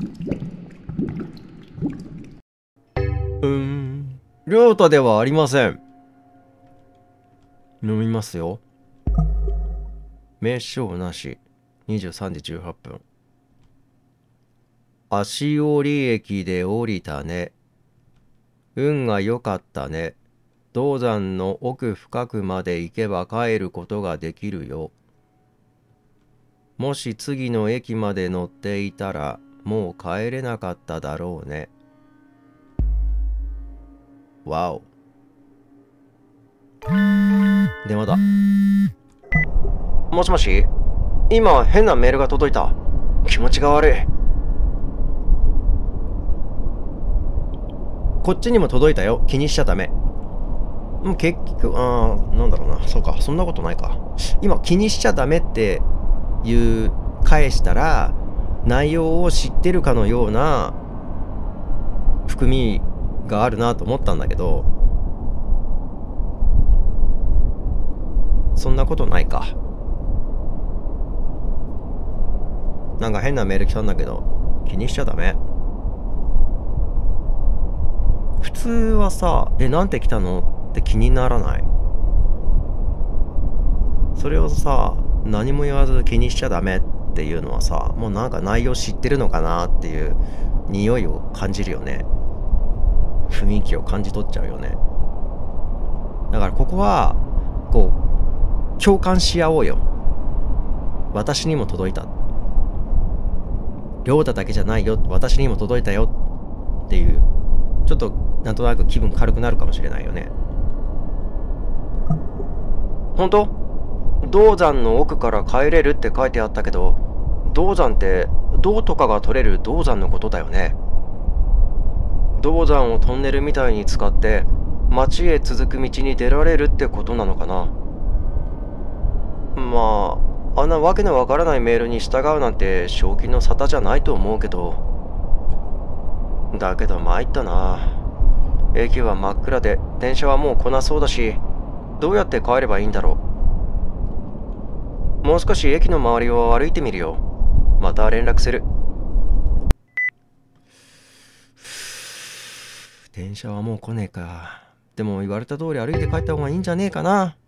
亮太ではありません。飲みますよ。名称なし。23時18分。足折駅で降りたね。運が良かったね。銅山の奥深くまで行けば帰ることができるよ。もし次の駅まで乗っていたらもう帰れなかっただろうね。わお。電話だ。もしもし？今変なメールが届いた。気持ちが悪い。こっちにも届いたよ。気にしちゃダメ。結局、なんだろうな。そうか、そんなことないか。今、気にしちゃダメっていう返したら、内容を知ってるかのような含みがあるなと思ったんだけど、そんなことないか。なんか変なメール来たんだけど、気にしちゃダメ。普通はさ、なんて来たのって気にならない？それをさ、何も言わず気にしちゃダメっていうのはさ、もうなんか内容知ってるのかなっていう匂いを感じるよね。雰囲気を感じ取っちゃうよね。だからここはこう共感し合おうよ。私にも届いた。亮太だけじゃないよ。私にも届いたよっていう、ちょっとなんとなく気分軽くなるかもしれないよね。本当？銅山の奥から帰れるって書いてあったけど、銅山って銅とかが取れる銅山のことだよね。銅山をトンネルみたいに使って町へ続く道に出られるってことなのかな。まあ、あんなわけのわからないメールに従うなんて正気の沙汰じゃないと思うけど。だけど参ったな。駅は真っ暗で電車はもう来なそうだし、どうやって帰ればいいんだろう。もう少し駅の周りを歩いてみるよ。また連絡する。電車はもう来ねえか。でも言われた通り歩いて帰った方がいいんじゃねえかな。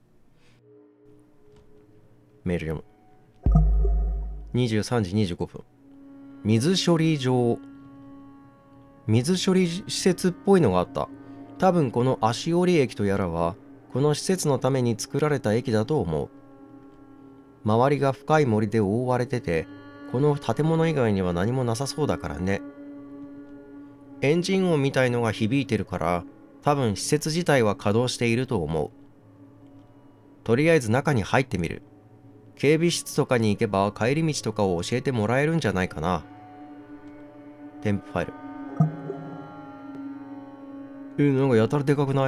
メール読む。23時25分。水処理場。水処理施設っぽいのがあった。多分この足折駅とやらはこの施設のために作られた駅だと思う。周りが深い森で覆われてて、この建物以外には何もなさそうだからね。エンジン音みたいのが響いてるから、多分施設自体は稼働していると思う。とりあえず中に入ってみる。警備室とかに行けば帰り道とかを教えてもらえるんじゃないかな。添付ファイル。なんかやたらでかくない？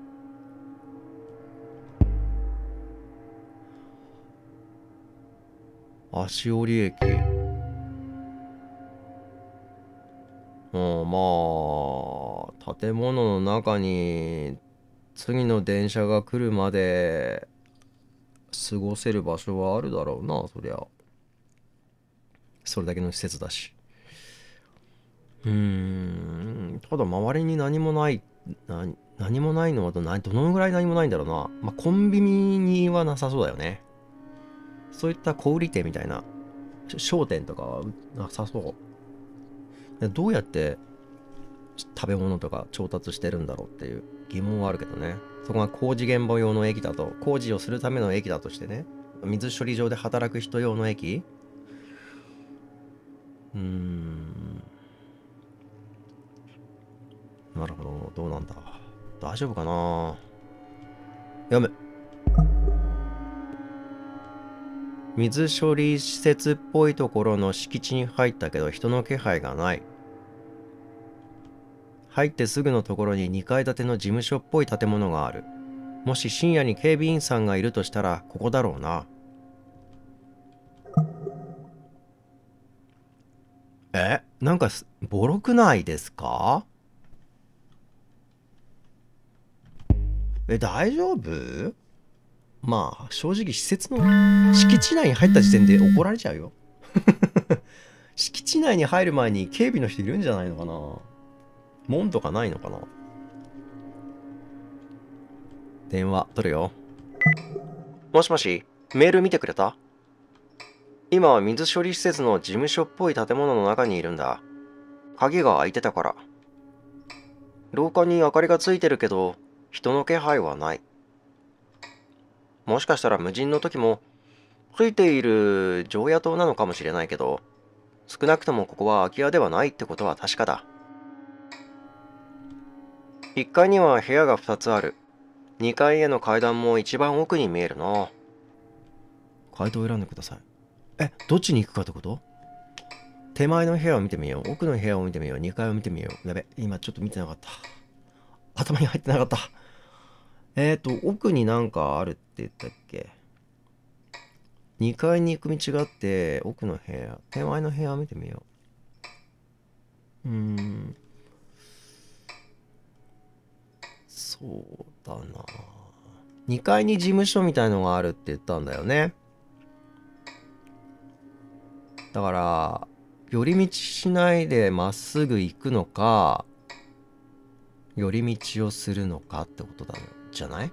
足折駅。まあ、建物の中に次の電車が来るまで過ごせる場所はあるだろうな、そりゃ。それだけの施設だし。ただ周りに何もない、何もないのはどのぐらい何もないんだろうな。まあ、コンビニにはなさそうだよね。そういった小売店みたいな、商店とかはなさそう。どうやって食べ物とか調達してるんだろうっていう疑問はあるけどね。そこが工事現場用の駅だと、工事をするための駅だとしてね、水処理場で働く人用の駅？なるほど、どうなんだ。大丈夫かな。読む。水処理施設っぽいところの敷地に入ったけど人の気配がない。入ってすぐのところに2階建ての事務所っぽい建物がある。もし深夜に警備員さんがいるとしたらここだろうな。なんかボロくないですか？大丈夫？まあ正直施設の敷地内に入った時点で怒られちゃうよ。 敷地内に入る前に警備の人いるんじゃないのかな。門とかないのかな。電話取るよ。もしもし、メール見てくれた？今は水処理施設の事務所っぽい建物の中にいるんだ。鍵が開いてたから。廊下に明かりがついてるけど、人の気配はない。もしかしたら無人の時も、ついている常夜灯なのかもしれないけど、少なくともここは空き家ではないってことは確かだ。1階には部屋が2つある。2階への階段も一番奥に見えるな。階段を選んでください。どっちに行くかってこと？手前の部屋を見てみよう。奥の部屋を見てみよう。2階を見てみよう。やべ、今ちょっと見てなかった。頭に入ってなかった。奥になんかあるって言ったっけ？ 2 階に行く道があって、奥の部屋、手前の部屋を見てみよう。そうだな。2階に事務所みたいのがあるって言ったんだよね。だから、寄り道しないでまっすぐ行くのか、寄り道をするのかってことだじゃない？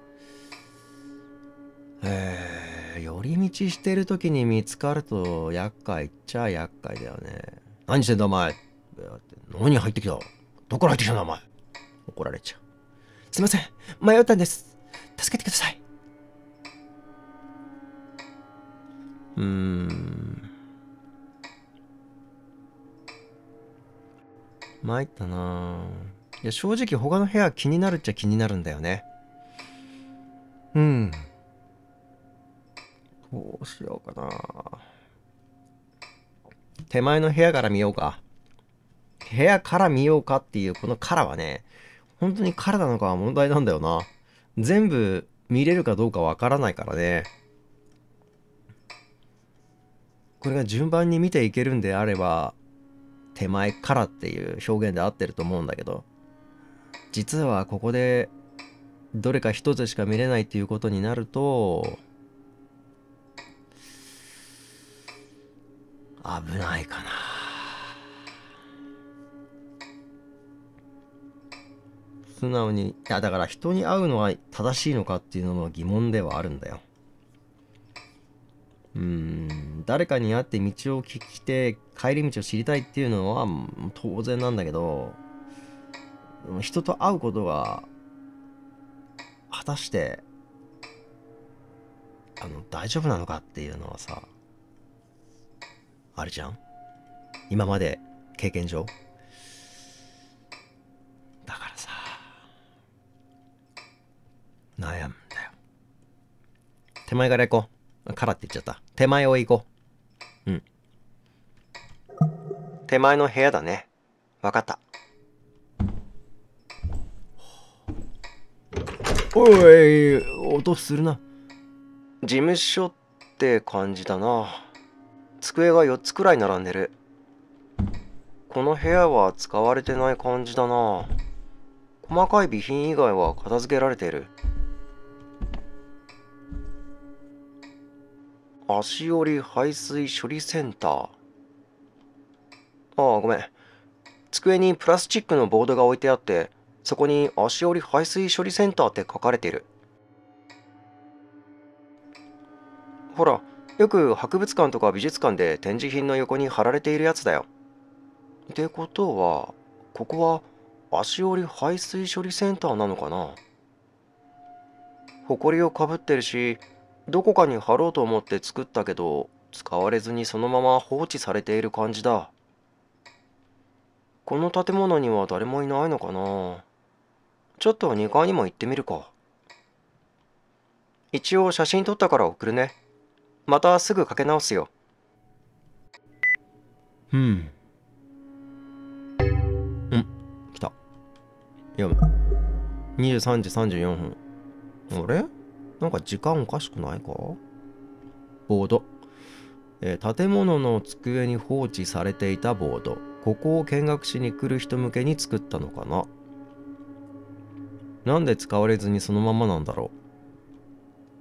寄り道してる時に見つかると厄介っちゃ厄介だよね。何してんだお前。何入ってきた？どこから入ってきたんだお前。怒られちゃう。すいません、迷ったんです。助けてください。参ったな。いや、正直他の部屋気になるっちゃ気になるんだよね。どうしようかな。手前の部屋から見ようか。部屋から見ようかっていうこのからはね、本当にからなのかは問題なんだよな。全部見れるかどうかわからないからね。これが順番に見ていけるんであれば、手前からっていう表現で合ってると思うんだけど、実はここでどれか一つしか見れないっていうことになると、危ないかな。素直に、だから人に会うのは正しいのかっていうのも疑問ではあるんだよ。誰かに会って道を聞きて帰り道を知りたいっていうのは当然なんだけど、人と会うことが果たして大丈夫なのかっていうのはさ、あるじゃん、今まで経験上。だからさ、悩むんだよ。手前から行こう。からって言っちゃった。手前を行こう。手前の部屋だね。わかった。おい、音するな。事務所って感じだな。机が4つくらい並んでる。この部屋は使われてない感じだな。細かい備品以外は片付けられている。足折排水処理センター。ああ、ごめん。机にプラスチックのボードが置いてあって、そこに足折排水処理センターって書かれている。ほら、よく博物館とか美術館で展示品の横に貼られているやつだよ。ってことは、ここは足折排水処理センターなのかな。埃をかぶってるし、どこかに貼ろうと思って作ったけど、使われずにそのまま放置されている感じだ。この建物には誰もいないのかな。ちょっと2階にも行ってみるか。一応写真撮ったから送るね。またすぐかけ直すよ。来た。読む。23時34分。あれ？なんか時間おかしくないか？ボード。建物の机に放置されていたボード。ここを見学しに来る人向けに作ったのかな。なんで使われずにそのままなんだろ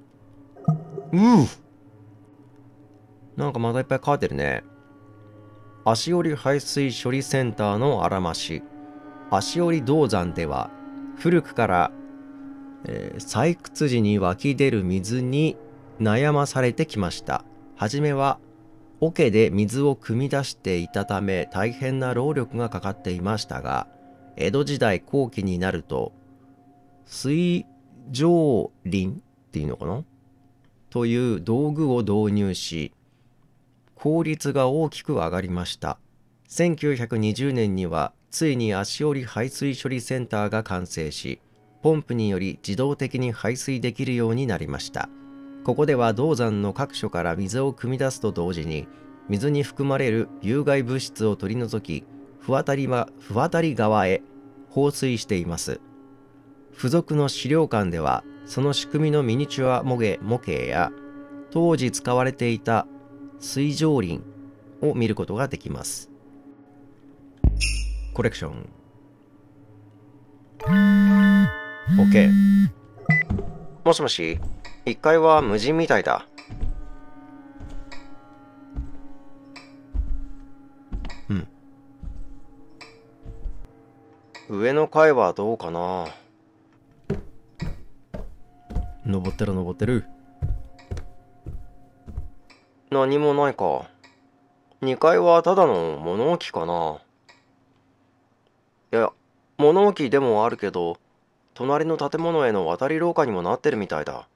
う。なんかまだいっぱい書いてるね。 足織排水処理センターのあらまし、足織銅山では古くから、採掘時に湧き出る水に悩まされてきました。はじめは桶で水を汲み出していたため大変な労力がかかっていましたが、江戸時代後期になると水上林っていうのかなという道具を導入し、効率が大きく上がりました。1920年にはついに足織排水処理センターが完成し、ポンプにより自動的に排水できるようになりました。ここでは銅山の各所から水を汲み出すと同時に、水に含まれる有害物質を取り除き、不渡り川へ放水しています。付属の資料館では、その仕組みのミニチュア模型や、当時使われていた水上林を見ることができます。コレクション。OK。もしもし、1階は無人みたいだ。うん。上の階はどうかな。登ってる登ってる。何もないか。2階はただの物置かな。いや、物置でもあるけど、隣の建物への渡り廊下にもなってるみたいだ。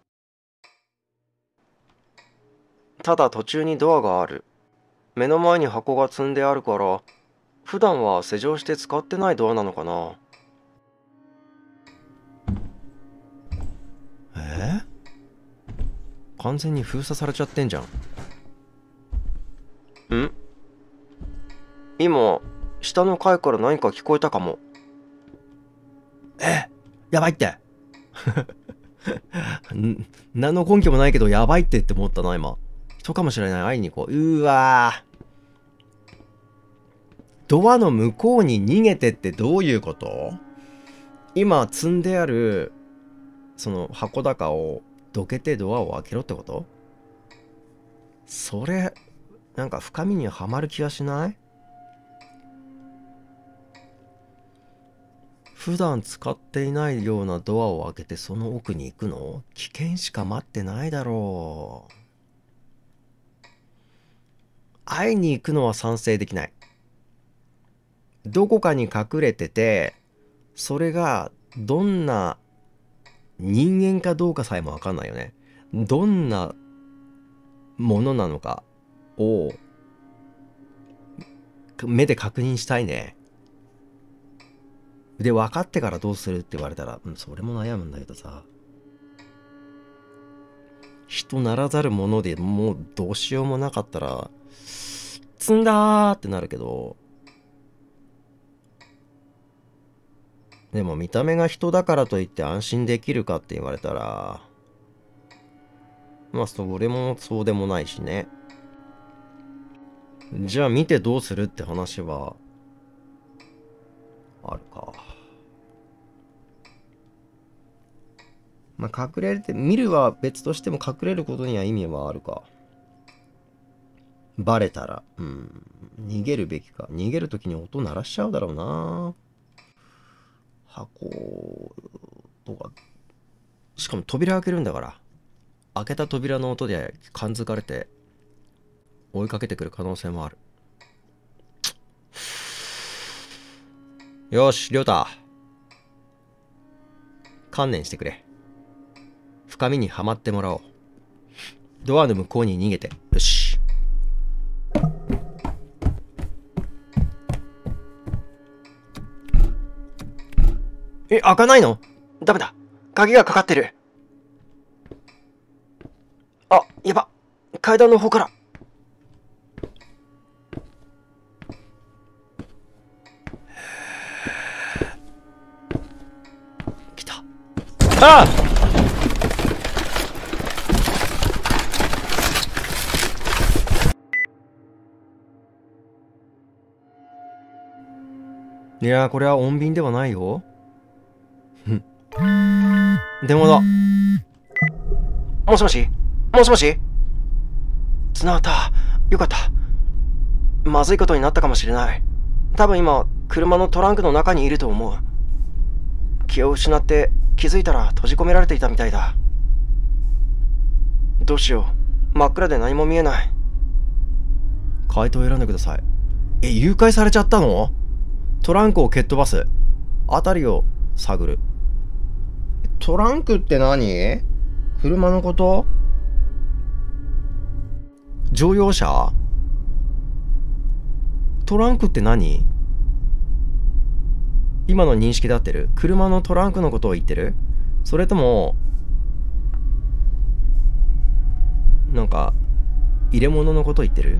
ただ途中にドアがある。目の前に箱が積んであるから、普段は施錠して使ってないドアなのかな。完全に封鎖されちゃってんじゃん。ん？今、下の階から何か聞こえたかも。やばいって何の根拠もないけどやばいって思ったな今。人かもしれない。会いに行こう。うわー、ドアの向こうに逃げてってどういうこと？今積んであるその箱高をどけてドアを開けろってこと？それなんか深みにはまる気がしない？普段使っていないようなドアを開けてその奥に行くの？危険しか待ってないだろう。会いに行くのは賛成できない。どこかに隠れてて、それがどんな人間かどうかさえもわかんないよね。どんなものなのかを目で確認したいね。で、分かってからどうするって言われたら、それも悩むんだけどさ。人ならざるものでもうどうしようもなかったら、積んだーってなるけど、でも見た目が人だからといって安心できるかって言われたら、まあそれもそうでもないしね。じゃあ見てどうするって話はあるか。まあ隠れて見るは別としても隠れることには意味はあるか。バレたら逃げるべきか。逃げるときに音鳴らしちゃうだろうな。箱とか、しかも扉開けるんだから、開けた扉の音で感づかれて追いかけてくる可能性もある。よし、りょうた、観念してくれ。深みにはまってもらおう。ドアの向こうに逃げて。よし。開かないの？ダメだ。鍵がかかってる。あ、やば。階段の方から。来た。ああ！いやー、これは穏便ではないよ。電話だ。もしもし？もしもし？繋がった。よかった。 まずいことになったかもしれない。多分今、車のトランクの中にいると思う。気を失って気づいたら閉じ込められていたみたいだ。どうしよう。真っ暗で何も見えない。回答を選んでください。誘拐されちゃったの？トランクを蹴っ飛ばす。辺りを探る。トランクって何？車のこと？乗用車？トランクって何？今の認識で合ってる？車のトランクのことを言ってる？それともなんか入れ物のことを言ってる？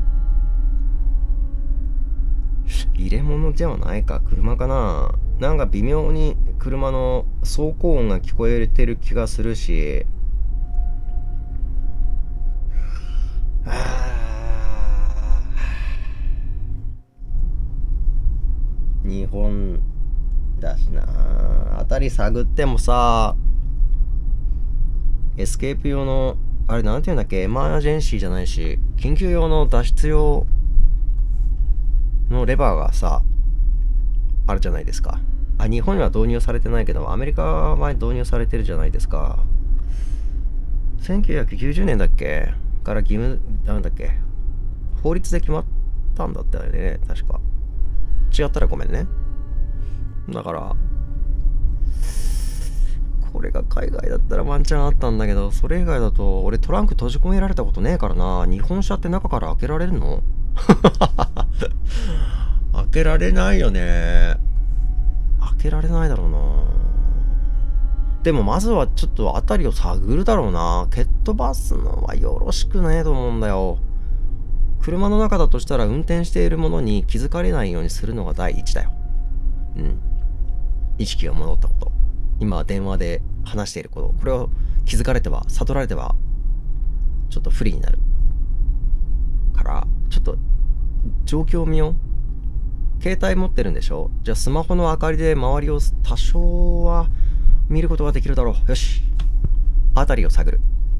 入れ物ではないか。車かな。なんか微妙に車の走行音が聞こえてる気がするし。日本だしな。辺り探ってもさ、エスケープ用のあれなんていうんだっけ、エマージェンシーじゃないし、緊急用の脱出用のレバーがさあるじゃないですか。日本には導入されてないけどアメリカは前導入されてるじゃないですか。1990年だっけから義務なんだっけ、法律で決まったんだったよね、確か。違ったらごめんね。だからこれが海外だったらワンチャンあったんだけど、それ以外だと俺トランク閉じ込められたことねえからな。日本車って中から開けられるの？開けられないよね。開けられないだろうな。でもまずはちょっと辺りを探るだろうな。蹴っ飛ばすのはよろしくねえと思うんだよ。車の中だとしたら運転しているものに気づかれないようにするのが第一だよ。うん。意識が戻ったこと。今電話で話していること。これを気づかれては、悟られては、ちょっと不利になる。から、ちょっと状況を見よう。携帯持ってるんでしょ？じゃあスマホの明かりで周りを多少は見ることができるだろう。よし。辺りを探る。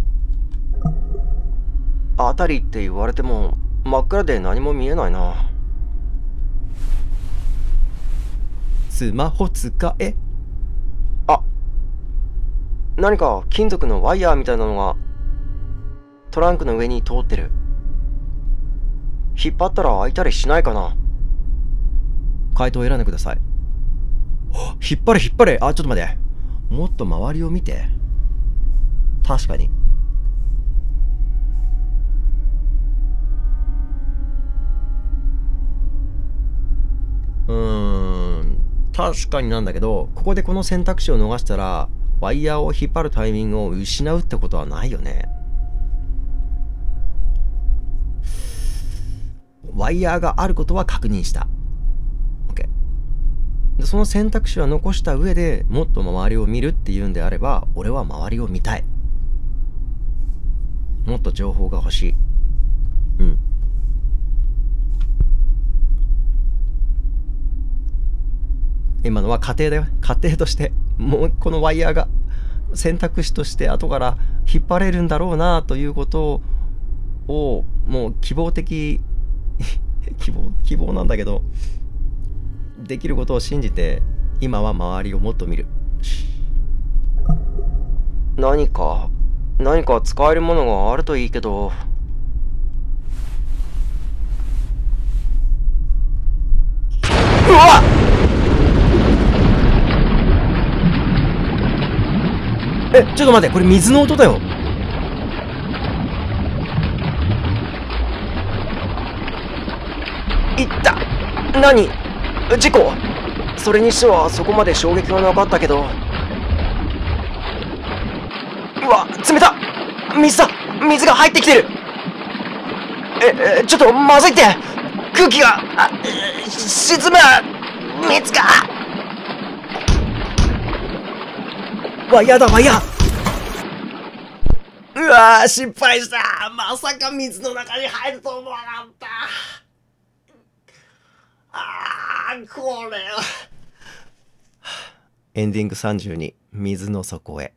辺りって言われても真っ暗で何も見えないな。スマホ使え。何か金属のワイヤーみたいなのがトランクの上に通ってる。引っ張ったら開いたりしないかな。回答を選んでください。引っ張れ引っ張れ。ちょっと待って。もっと周りを見て。確かに。確かになんだけど、ここでこの選択肢を逃したらワイヤーを引っ張るタイミングを失うってことはないよね。ワイヤーがあることは確認した。 OK で、その選択肢は残した上でもっと周りを見るっていうんであれば、俺は周りを見たい。もっと情報が欲しい。今のは仮定だよ。仮定として、もうこのワイヤーが選択肢として後から引っ張れるんだろうなということを、もう希望的希望なんだけど、できることを信じて今は周りをもっと見る。何か使えるものがあるといいけど。うわっ、ちょっと待って、これ水の音だよ。いった。何？事故？それにしてはそこまで衝撃がなかったけど。うわ、冷た！水だ！水が入ってきてる！ちょっとまずいって！空気が沈む！水が！ワイヤーだ、ワイヤー！うわー、失敗した。まさか水の中に入ると思わなかった。これは。エンディング32、水の底へ。